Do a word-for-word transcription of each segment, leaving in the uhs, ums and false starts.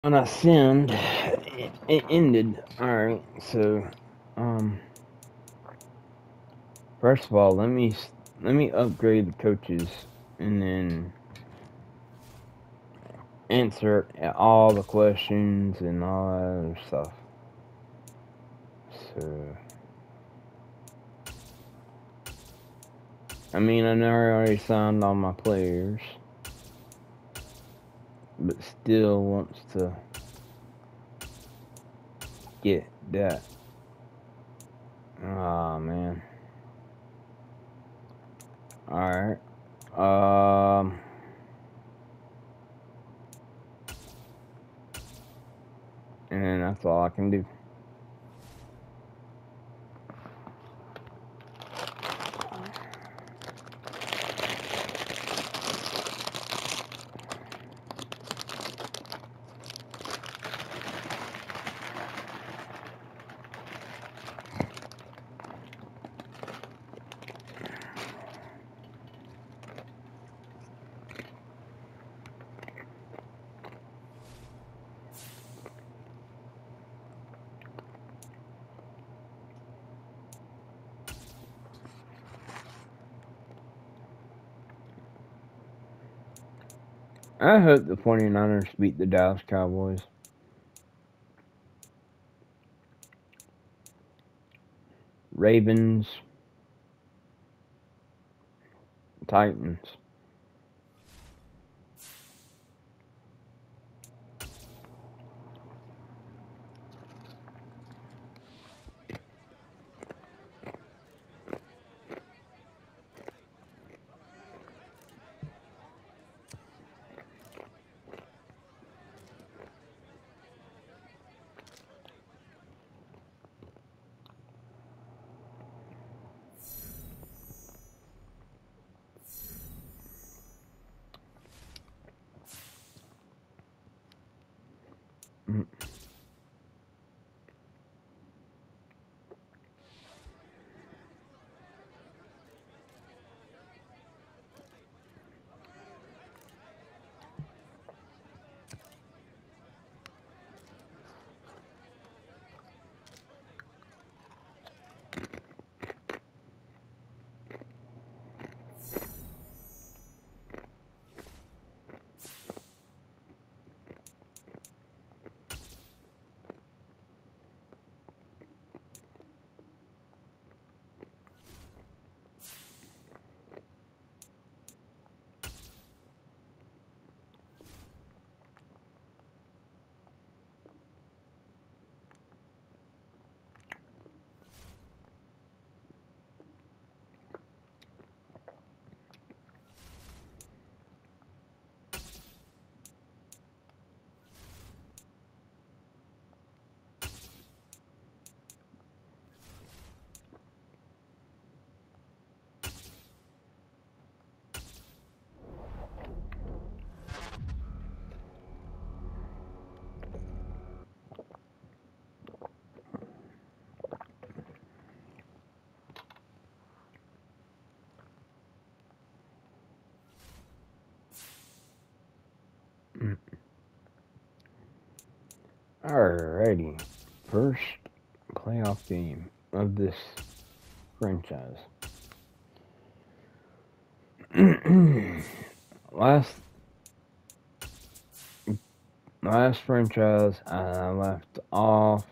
when I sinned, it, it ended. Alright, so, um, first of all, let me, let me upgrade the coaches, and then answer all the questions and all that other stuff. So, I mean, I know I already signed all my players, but still wants to get that. Aw, oh, man. Alright. Um... And that's all I can do. I hope the forty-niners beat the Dallas Cowboys. Ravens. Titans. Mm. Mm. Alrighty. First playoff game of this franchise. last last franchise I left off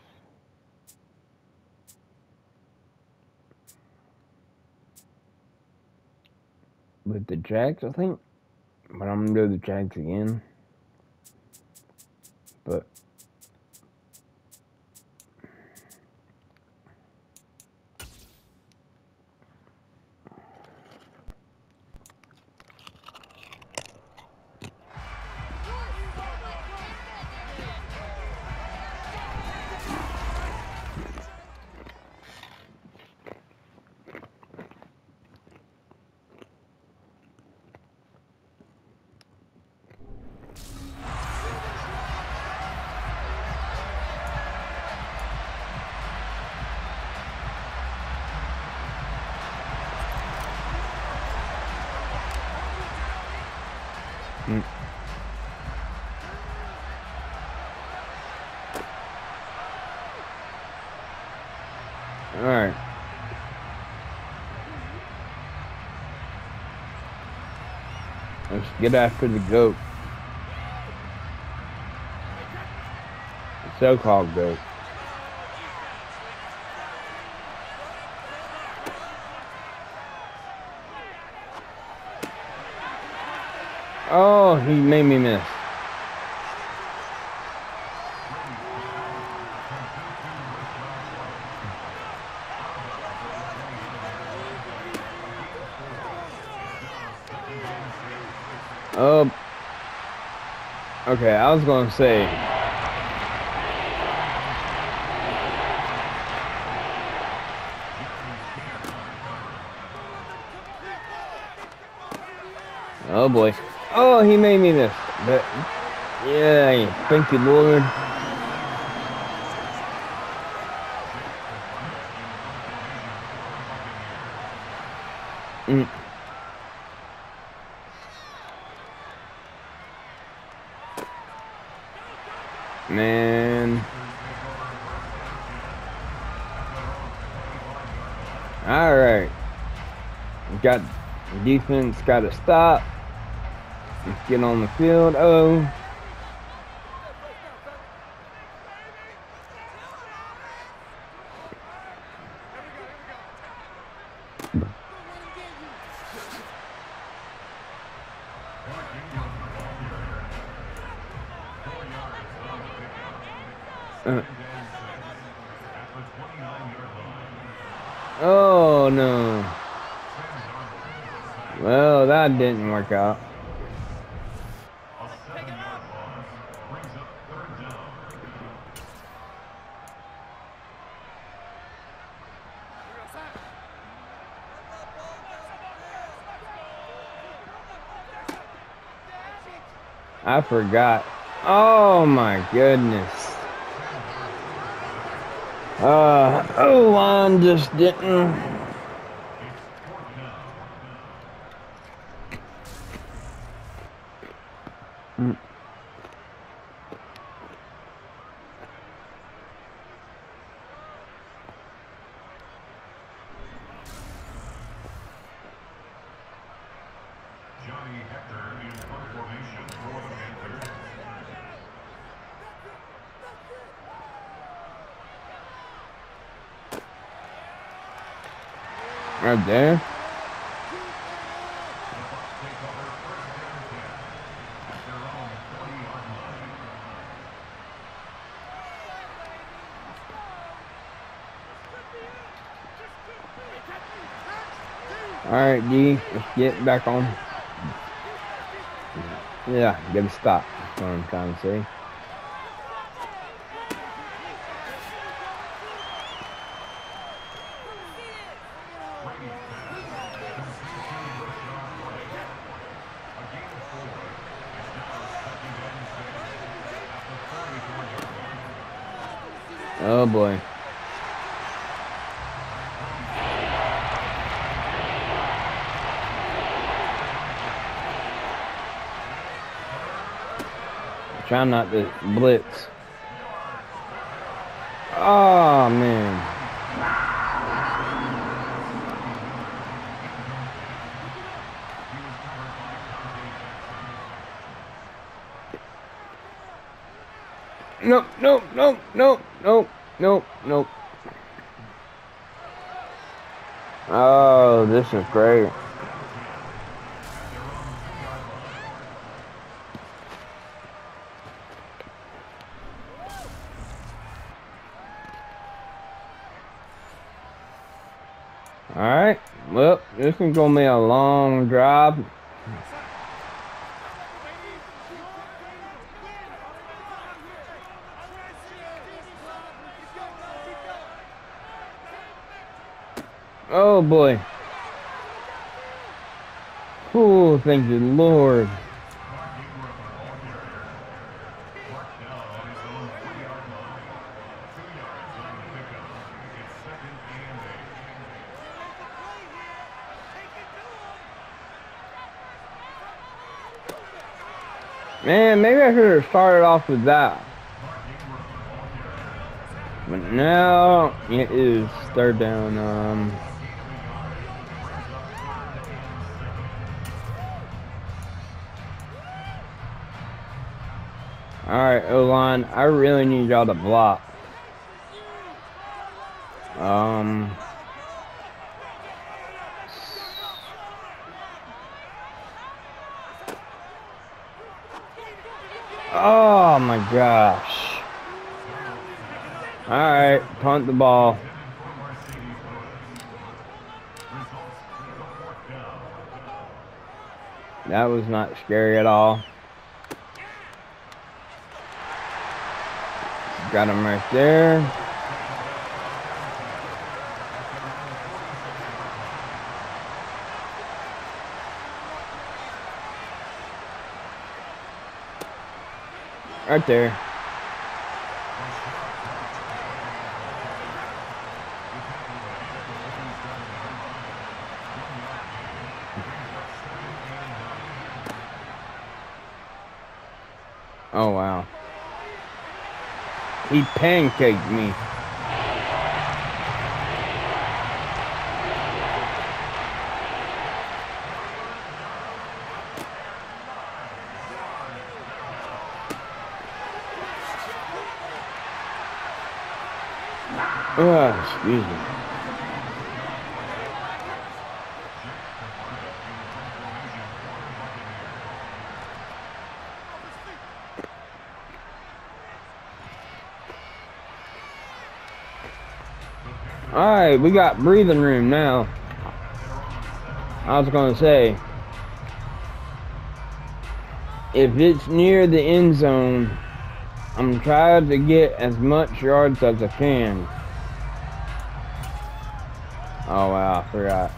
with the Jags, I think. But I'm gonna do the Jags again. But Alright. Let's get after the goat. The so-called goat. Oh, he made me miss. Oh. Okay, I was gonna say. Oh boy. Oh, he made me miss. But yeah, thank you, Lord. Mm. Man. All right. Got defense. Got to stop. Let's get on the field. Oh. Uh. Oh no. Well, that didn't work out. I forgot. Oh my goodness. Uh, oh, line just didn't. Mm. Right there. All right, D, let's get back on. Yeah, gotta stop. That's what I'm trying to say. Oh boy. Try not to blitz. Oh man. Nope, nope, nope, nope, nope, nope, nope. Oh, this is great. All right. Well, this is gonna be a long drive. Oh boy. Oh, thank you, Lord. Man, maybe I should have started off with that. But now it is third down. Um, all right, O-line, I really need y'all to block. Um, oh my gosh. All right, punt the ball. That was not scary at all. Got him right there. Right there. Oh, wow. He pancaked me. Oh, excuse me. Alright, we got breathing room now. I was gonna say, if it's near the end zone, I'm trying to get as much yards as I can. Oh wow, I forgot.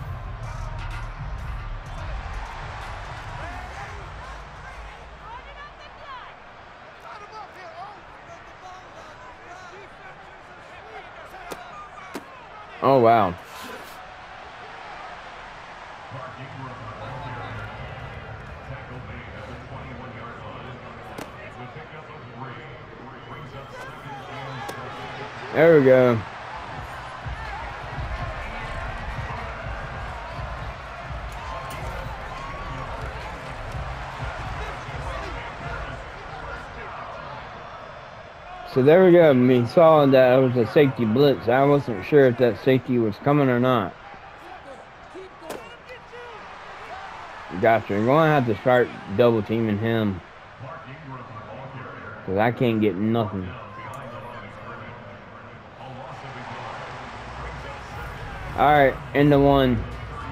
Oh wow. There we go. So there we go. We saw that it was a safety blitz. I wasn't sure if that safety was coming or not. Gotcha. We're going to have to start double teaming him. Because I can't get nothing. Alright, into one.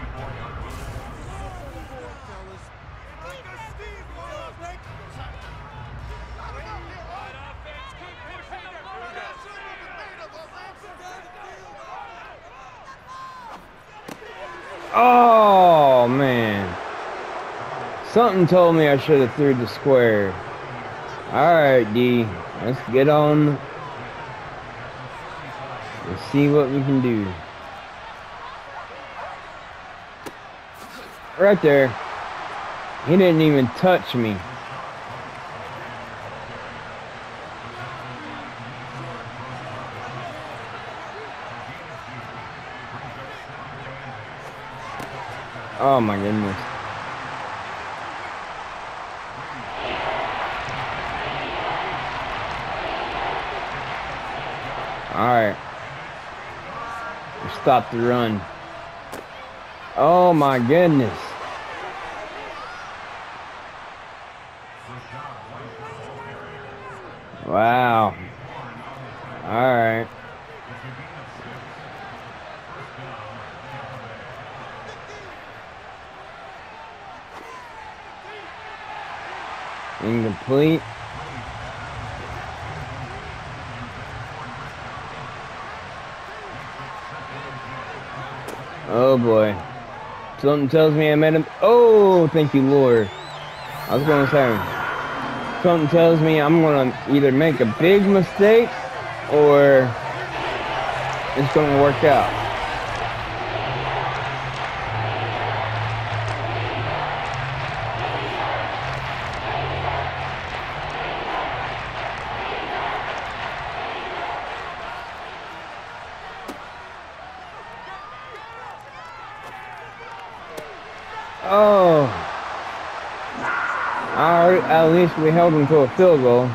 Oh, man. Something told me I should have threw the square. Alright, D. Let's get on. Let's see what we can do. Right there. He didn't even touch me. Oh my goodness. Alright. Stop the run. Oh my goodness. Wow. Alright. Incomplete. Oh boy. Something tells me I made him. Oh, thank you, Lord. I was going to say, something tells me I'm going to either make a big mistake or it's going to work out. Oh. Alright, at least we held them to a field goal.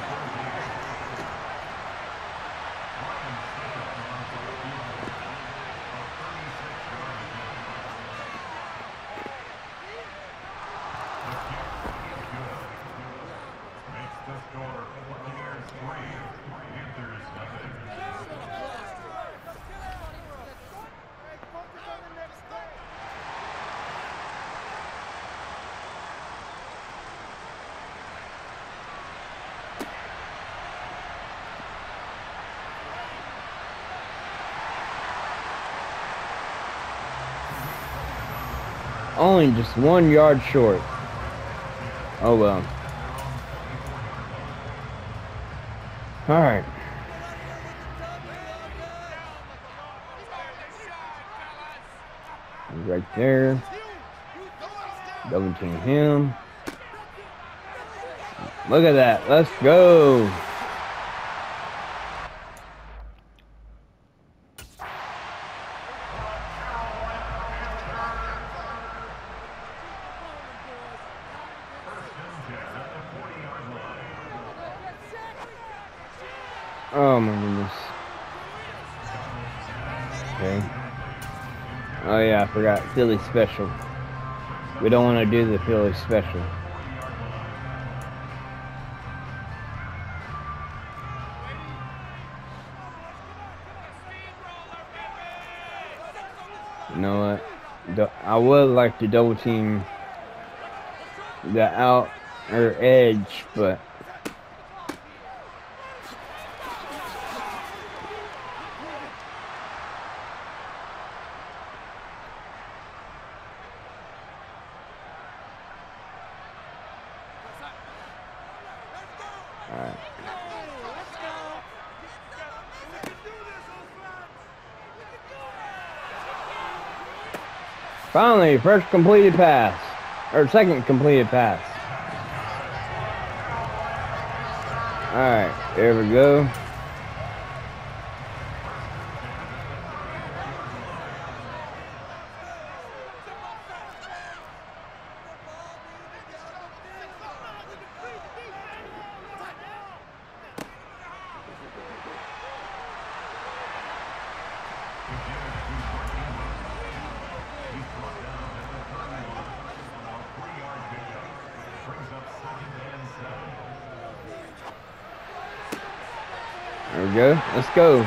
Only just one yard short. Oh well. Alright. Right there. Double team him. Look at that. Let's go. Oh my goodness. Okay. Oh yeah, I forgot. Philly special. We don't want to do the Philly special. You know what? I would like to double team the out or edge, but alright. Finally, first completed pass. Or second completed pass. Alright, there we go. There we go. Let's go.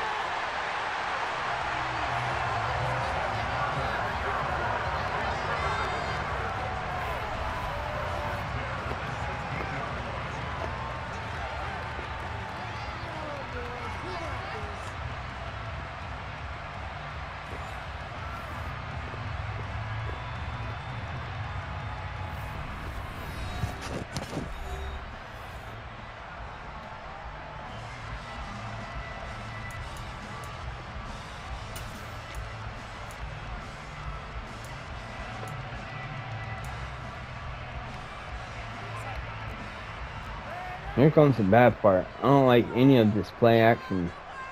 Here comes the bad part. I don't like any of this play action.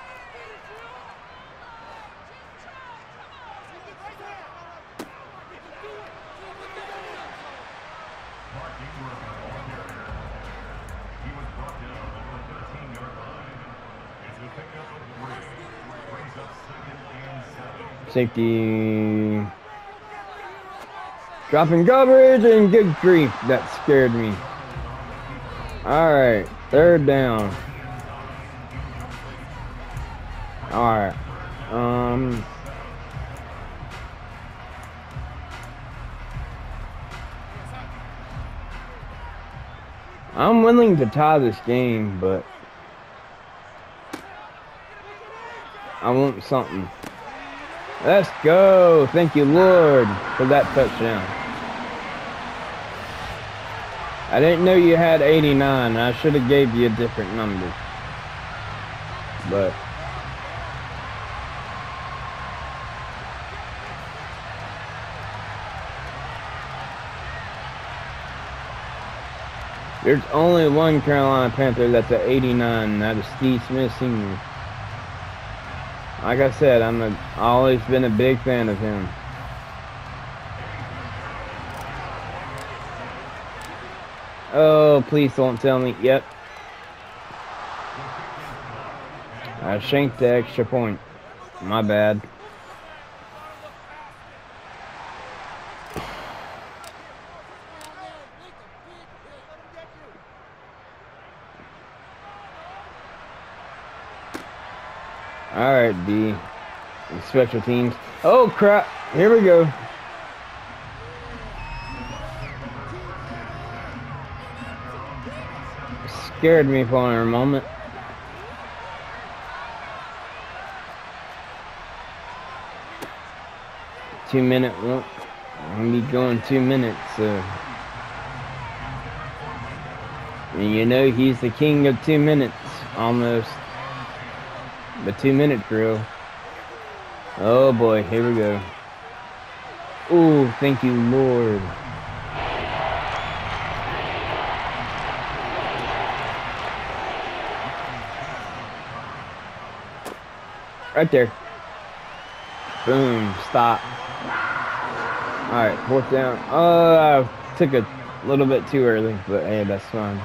Safety. Dropping coverage and good grief. That scared me. Alright, third down. Alright. Um I'm willing to tie this game, but I want something. Let's go. Thank you, Lord, for that touchdown. I didn't know you had eighty-nine. I should have gave you a different number. But there's only one Carolina Panther that's at eighty-nine, and that is Steve Smith Senior Like I said, I'm a, always been a big fan of him. Oh, please don't tell me. Yep. I shanked the extra point. My bad. Alright, D. Special teams. Oh, crap. Here we go. Scared me for a moment. Two minute. Well, I'm gonna be going two minutes, so. And you know, he's the king of two minutes, almost. The two minute drill. Oh boy, here we go. Ooh, thank you, Lord. Right there. Boom, stop. Alright, fourth down. Uh, I took a little bit too early, but hey, that's fine.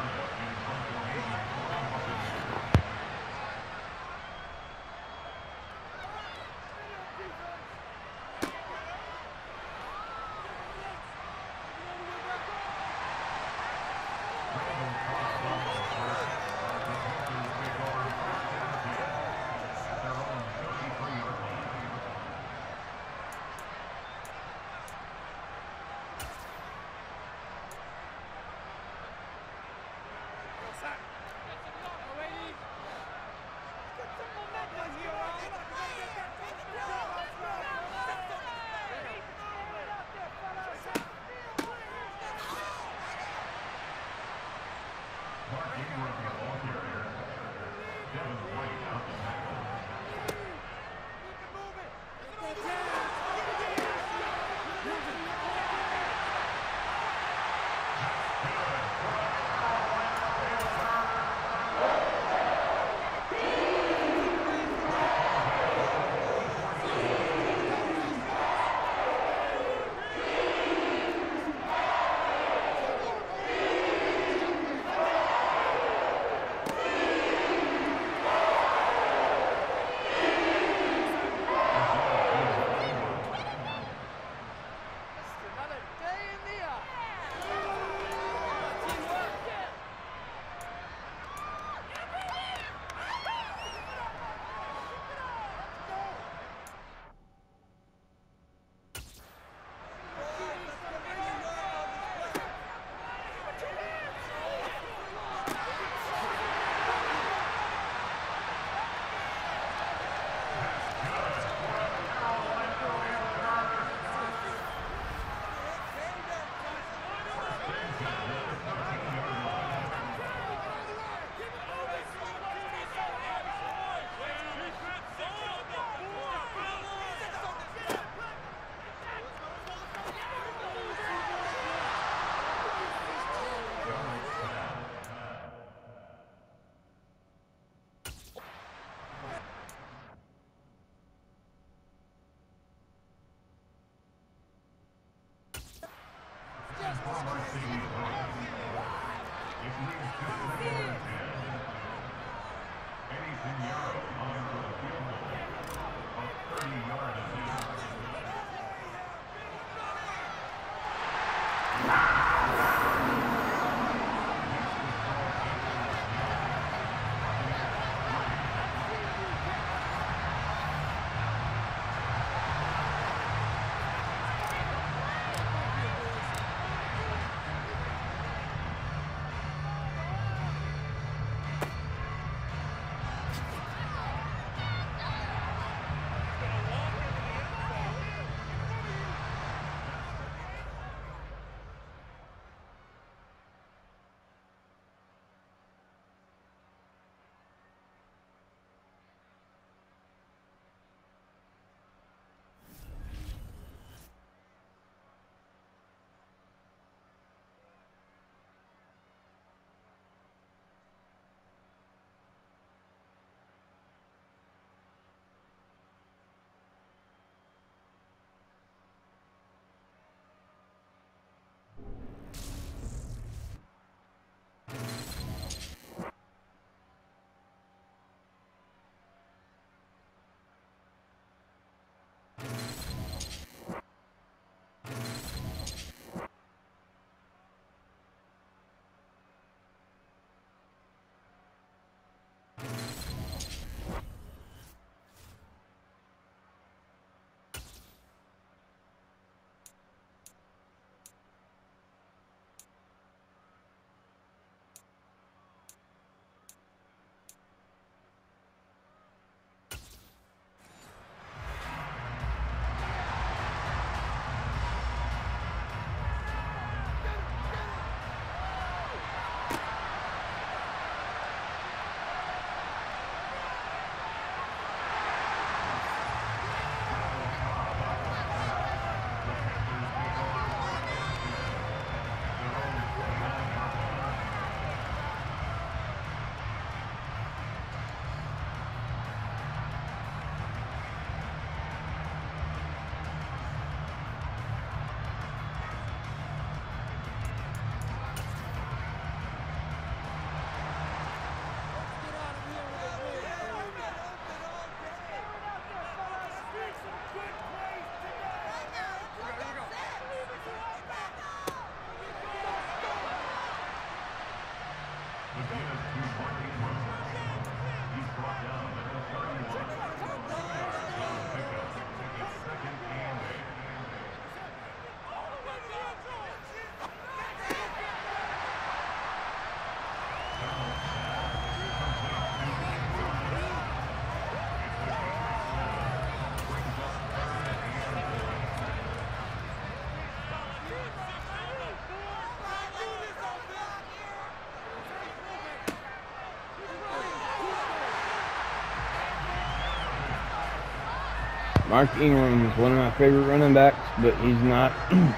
Mark Ingram is one of my favorite running backs, but he's not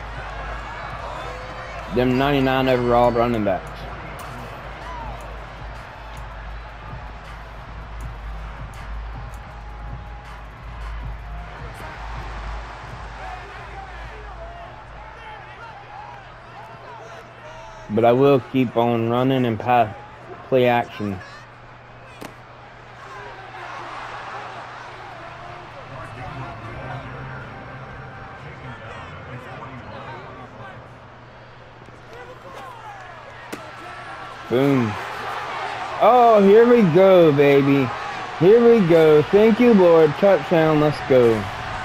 them ninety-nine overall running backs. But I will keep on running and pass play action. Boom. Oh, here we go, baby. Here we go. Thank you, Lord. Touchdown. Let's go.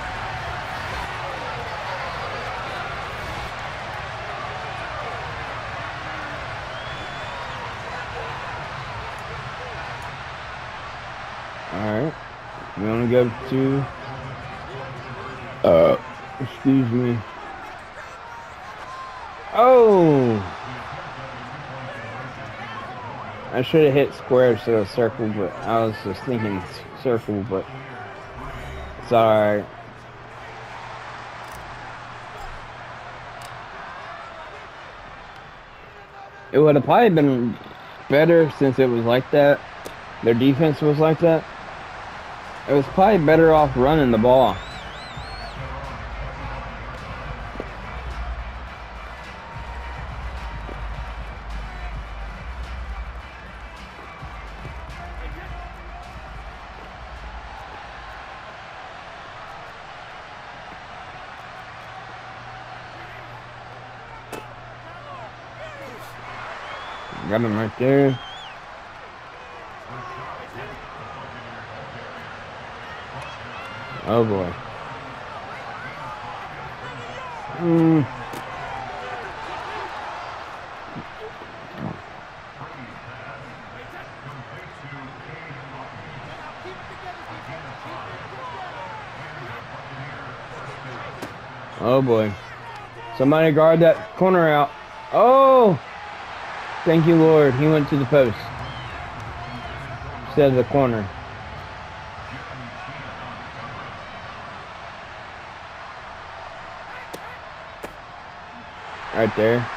Alright. We want to go to... Uh, excuse me. Oh! I should have hit square instead of circle, but I was just thinking circle, but it's alright. It would have probably been better since it was like that. Their defense was like that. It was probably better off running the ball. Got him right there. Oh boy. Mm. Oh boy. Somebody guard that corner out. Oh! Thank you, Lord. He went to the post instead of the corner. Right there.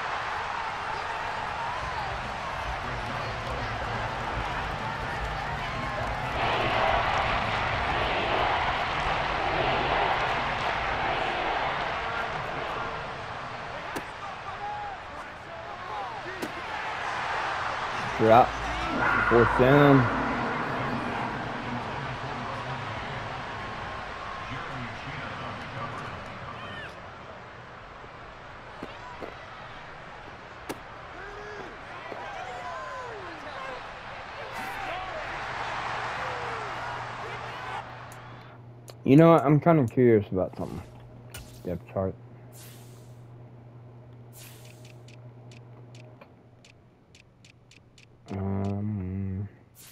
Drop. Fourth down. You know what? I'm kind of curious about something. Depth chart. Um,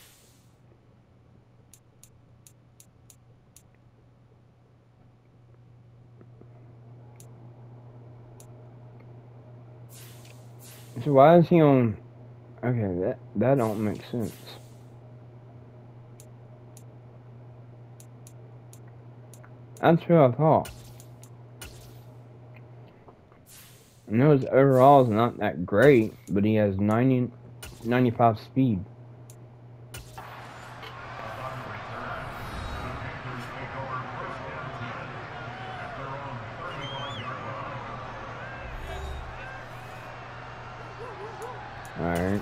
so why is he on? Okay, that that don't make sense. That's who I thought. I know his overall is not that great, but he has ninety, ninety-five speed. Alright.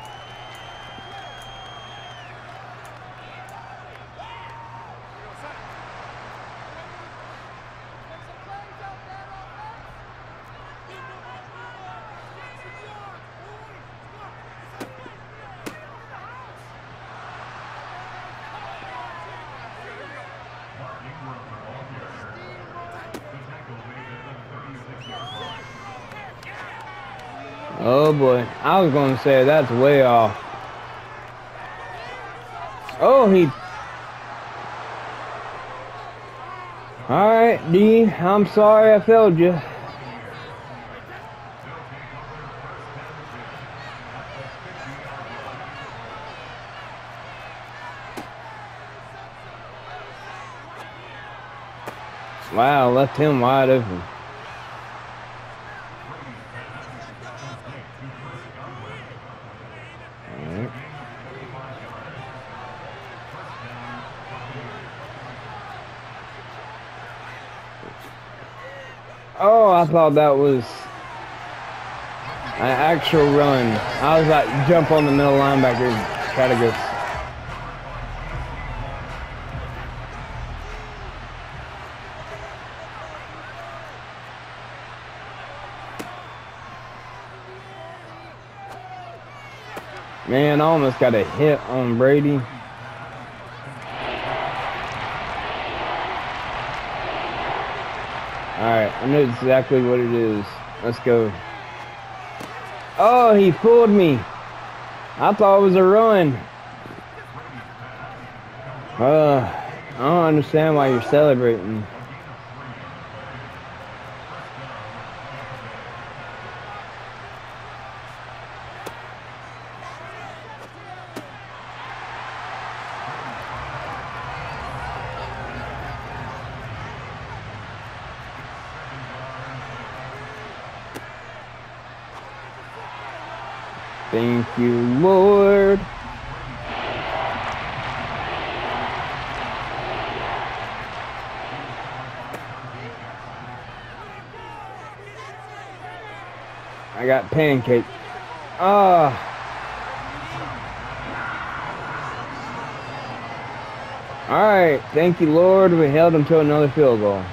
Oh boy, I was going to say that's way off. Oh, he... Alright, D, I'm sorry I failed you. Wow, left him wide open. Alright. Oh, I thought that was an actual run. I was like, jump on the middle linebacker, try to go. Man, I almost got a hit on Brady. Alright, I know exactly what it is. Let's go. Oh, he fooled me. I thought it was a run. Uh, I don't understand why you're celebrating. Thank you, Lord. I got pancake. Ah. All right. Thank you, Lord. We held them to another field goal.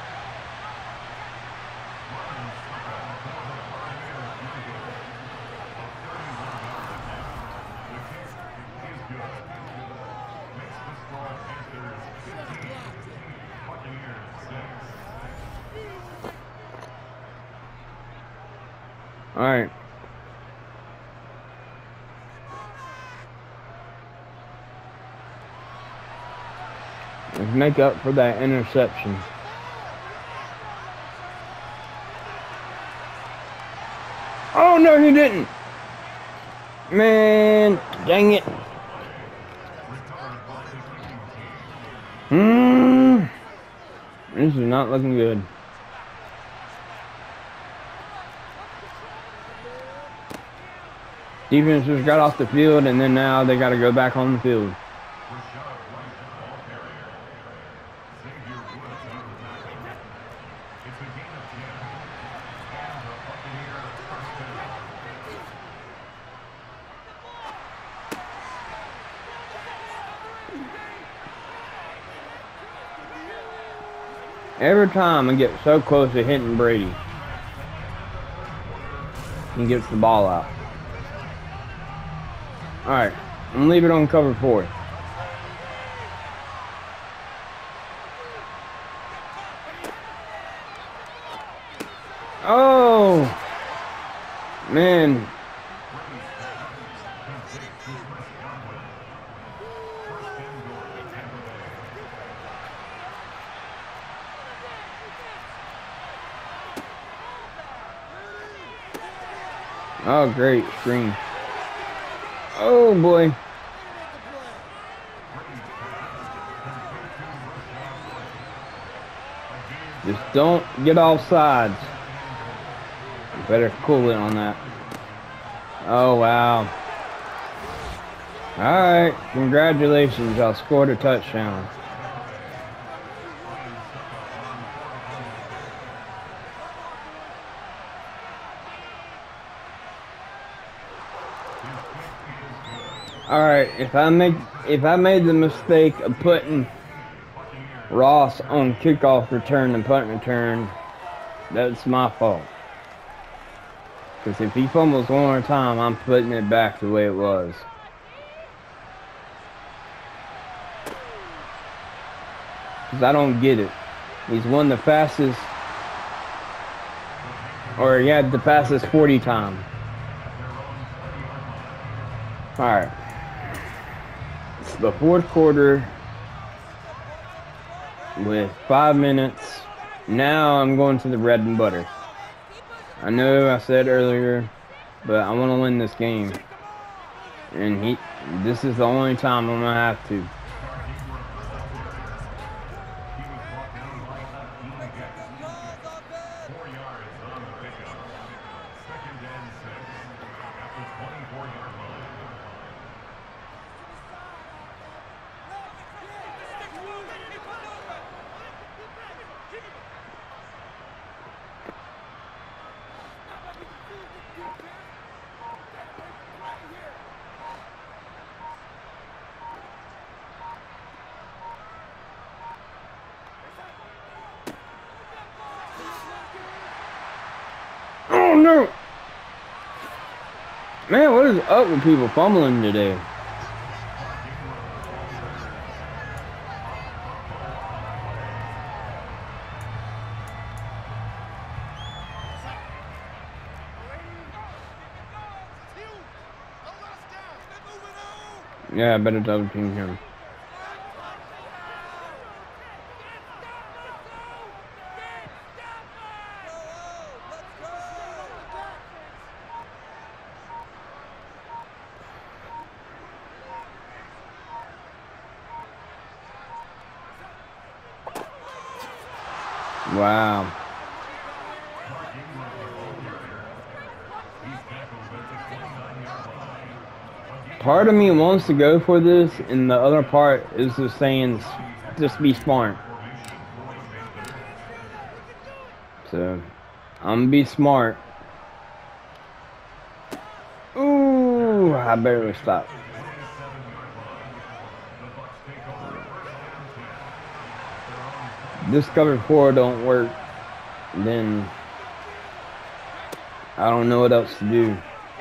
All right. Let's make up for that interception. Oh, no, he didn't. Man, dang it. Hmm. This is not looking good. Defense just got off the field, and then now they got to go back on the field. Every time I get so close to hitting Brady, he gets the ball out. All right, I'm gonna leave it on cover four. Oh, man. Oh, great screen. Oh, boy. Just don't get off sides. You better cool it on that. Oh, wow. All right. Congratulations. Y'all scored a touchdown. All right, if I make if I made the mistake of putting Ross on kickoff return and punt return, that's my fault. Because if he fumbles one more time, I'm putting it back the way it was. Because I don't get it. He's won the fastest, or he had the fastest forty time. All right. The fourth quarter with five minutes. Now I'm going to the bread and butter. I know I said earlier, but I want to win this game. And he, this is the only time I'm going to have to. Man, what is up with people fumbling today? Yeah, I better double team him. Wow. Part of me wants to go for this, and the other part is just saying, just be smart. So, I'm gonna be smart. Ooh, I barely stopped. This cover four don't work, then I don't know what else to do.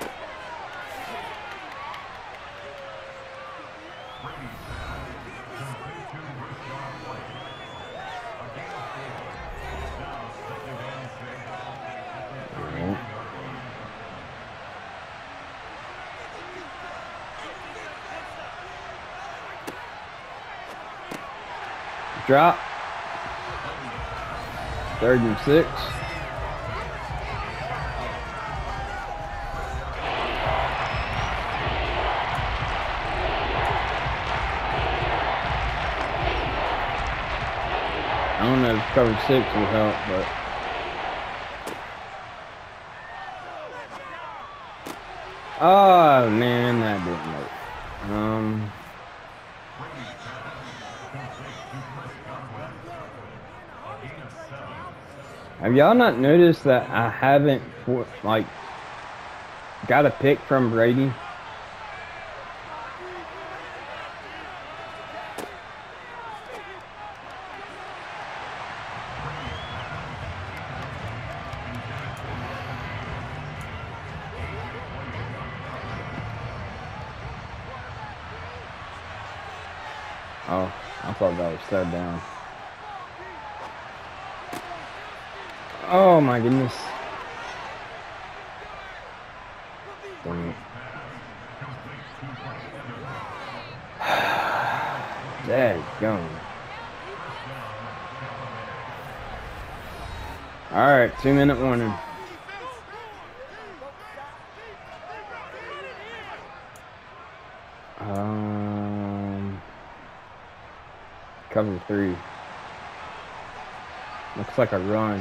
Drop. Third and six. I don't know if cover six will help, but oh man, that didn't work. Um. Have y'all not noticed that I haven't, like, got a pick from Brady? Oh, I thought that was third down. Oh my goodness. Dang it. Daggone. Alright, two minute warning. Um, cover three. Looks like a run.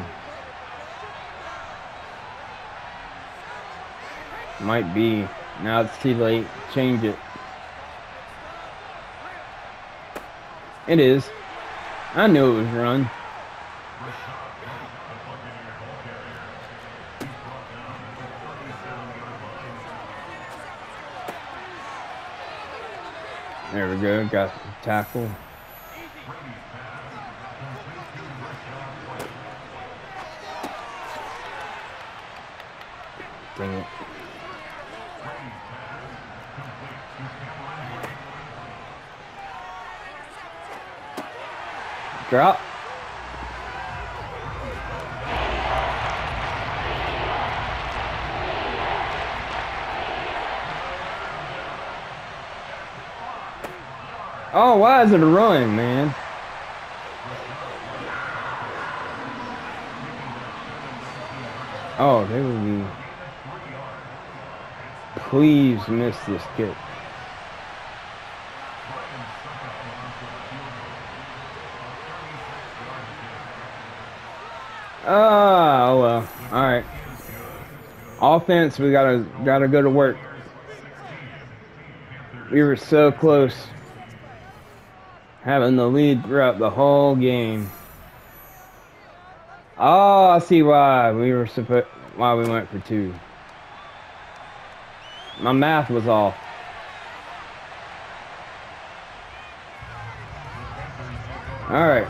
Might be. Now it's too late. Change it. It is. I knew it was run. There we go. Got the tackle. Dang it. Drop. Oh, why is it a run, man? Oh, they would be. Please miss this kick. Oh, well. All right. Offense, we gotta gotta go to work. We were so close, having the lead throughout the whole game. Oh, I see why we were supposed why we went for two. My math was off. All right.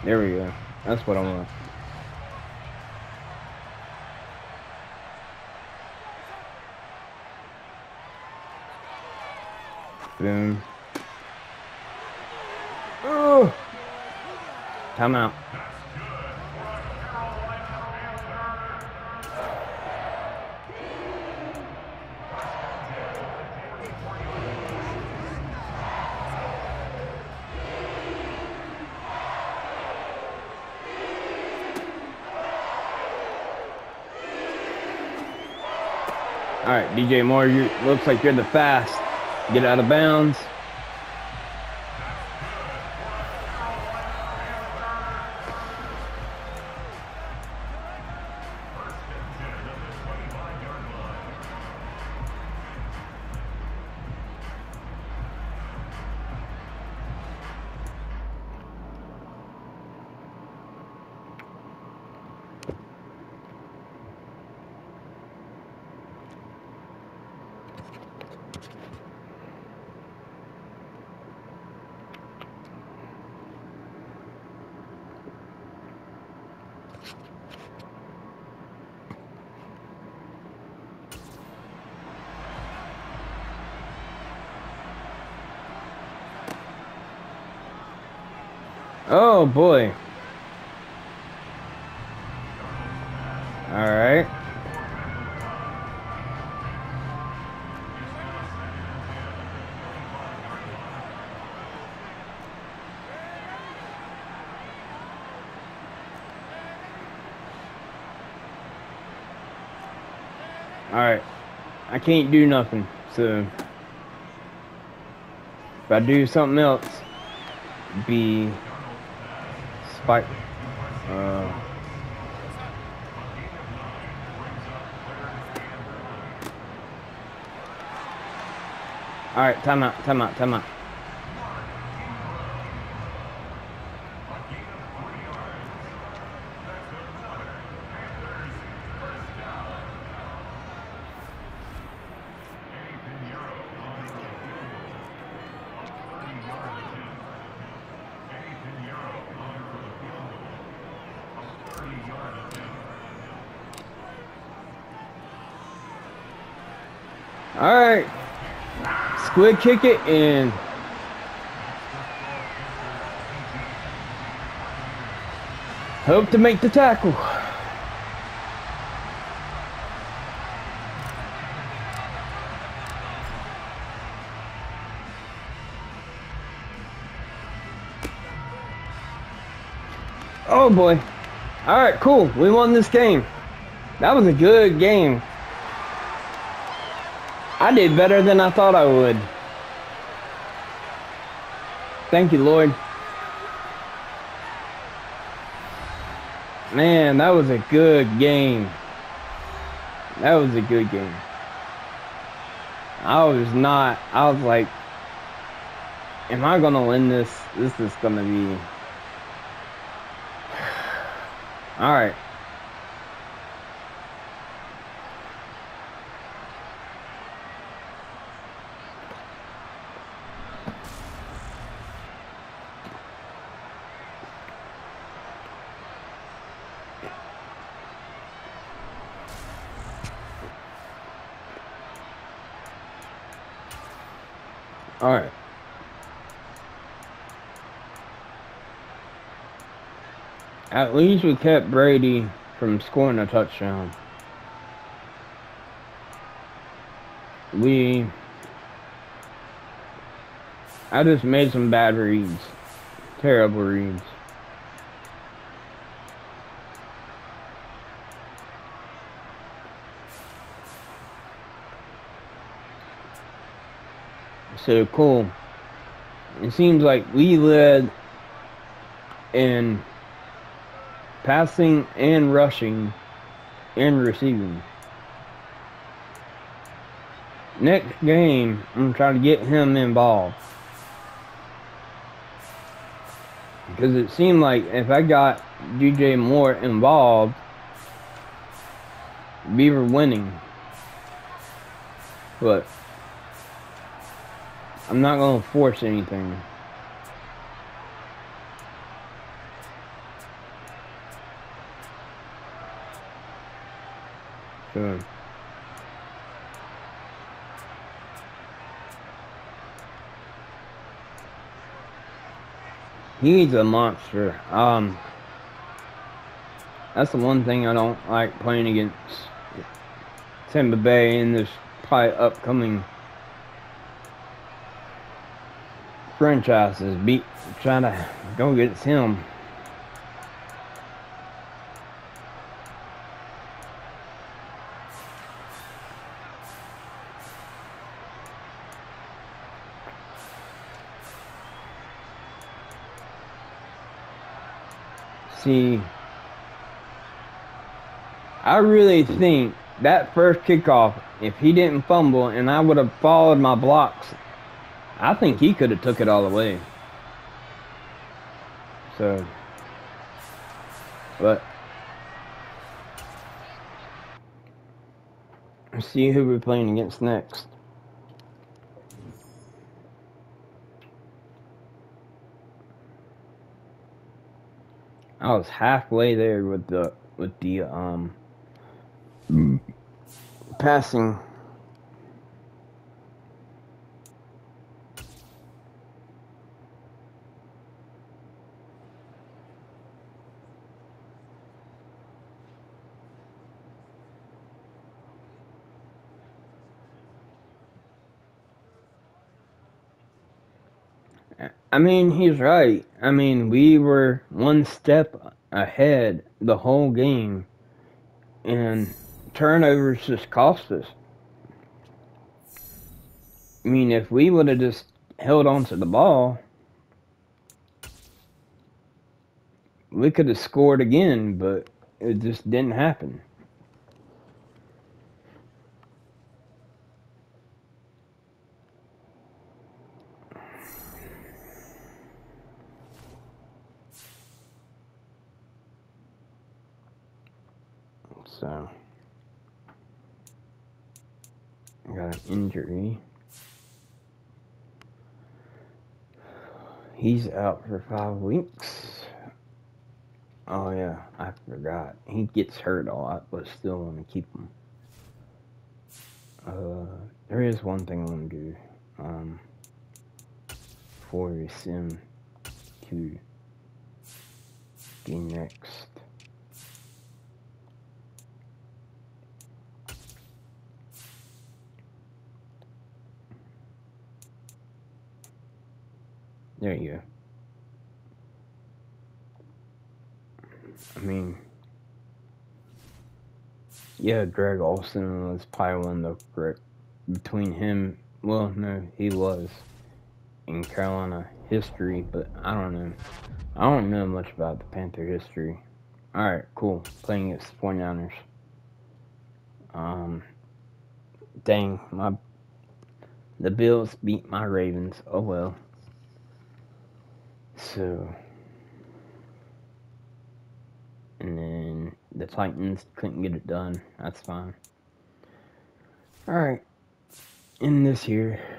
There we go. That's what I want. Boom. Oh! Timeout. All right, D J Moore, you looks like you're the fast. Get out of bounds. Oh boy. All right. All right. I can't do nothing. So if I do something else, be Spike. Uh, all right, time out, time out, time out. All right, squid kick it in. Hope to make the tackle. Oh boy. All right, cool. We won this game. That was a good game. I did better than I thought I would. Thank you, Lord. Man, that was a good game. That was a good game. I was not, I was like, am I gonna win this? This is gonna be... Alright. All right. At least we kept Brady from scoring a touchdown. We... I just made some bad reads. Terrible reads. So cool. It seems like we led in passing and rushing and receiving. Next game, I'm trying to get him involved. Because it seemed like if I got D J Moore involved, we were winning. But I'm not going to force anything. So he's a monster. Um, that's the one thing I don't like playing against Tampa Bay in this probably upcoming franchises. Beat, trying to go against him. See, I really think that first kickoff, if he didn't fumble and I would have followed my blocks, I think he could have took it all the way. So, but let's see who we're playing against next. I was halfway there with the with the um passing. I mean, he's right. I mean, we were one step ahead the whole game, and turnovers just cost us. I mean, if we would have just held on to the ball, we could have scored again, but it just didn't happen. So, I got an injury. He's out for five weeks. Oh yeah, I forgot. He gets hurt a lot, but still want to keep him. Uh, there is one thing I want to do. Um, before we send to the next. There you go. I mean, yeah, Greg Olsen was probably one of the correct between him. Well, no, he was in Carolina history, but I don't know. I don't know much about the Panther history. Alright, cool. Playing against the forty-niners. Um, dang, my the Bills beat my Ravens. Oh well. So, and then the Titans couldn't get it done. That's fine. Alright, in this here.